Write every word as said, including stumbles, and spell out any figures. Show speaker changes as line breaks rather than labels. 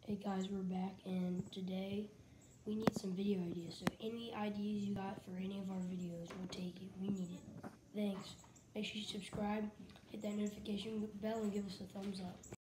Hey guys, we're back, and today we need some video ideas. So any ideas you got for any of our videos, we'll take it. We need it. Thanks. Make sure you subscribe, hit that notification bell, and give us a thumbs up.